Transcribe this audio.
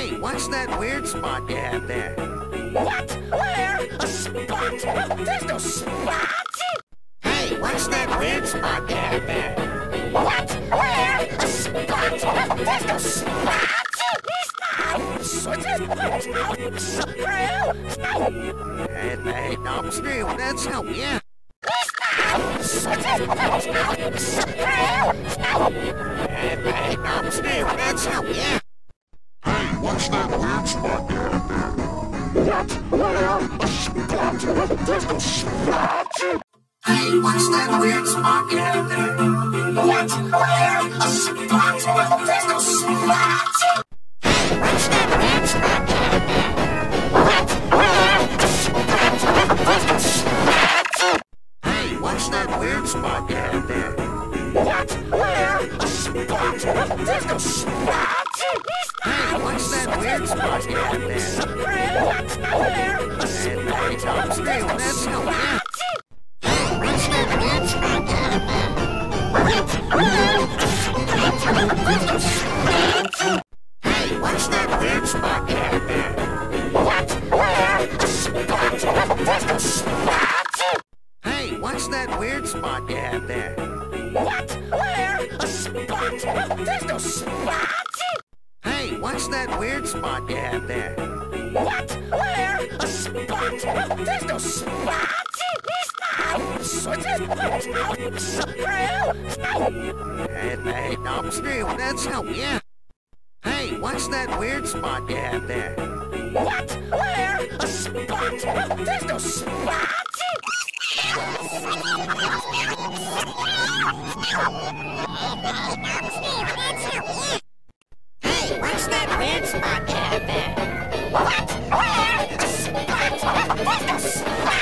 Hey, what's that weird spot you have there? What? Where? A spot? There's no spot! Hey, what's that weird spot you have there? What? Where? A spot? There's no spot! Hey, no, screw, that's how, yeah. Hey, no, screw, that's how, yeah. Hey, what's that weird spot you have there? what? Where? A spot? There's no spot! Hey, what's that weird spot you have there? What? Where? A spot? There's no spot! What's that weird spot you have there? What? Where? A spot? There's no spot! Hey, what's that weird spot you have there? What? Where? A spot? There's no spot! Hey, what's that weird spot you have there? What? Where? A spot? No, screw, that's how, yeah. What's that weird spot you have there? What? Where? A spot? There's no spot! Hey, what's that weird spot you have there? What? Where? A spot? There's no spot! Hey, what's that weird spot you have there? What? Where? A spot? There's no spot! Hey, what's that weird spot you have there? What? Where? A spot? There's no spot! Hey, no, screw, that's how, yeah. Hey, what's that weird spot you have there? What? Where? A spot? There's no spot! Hey, what's that weird spot you have there? What? Where? A spot? There's no spot!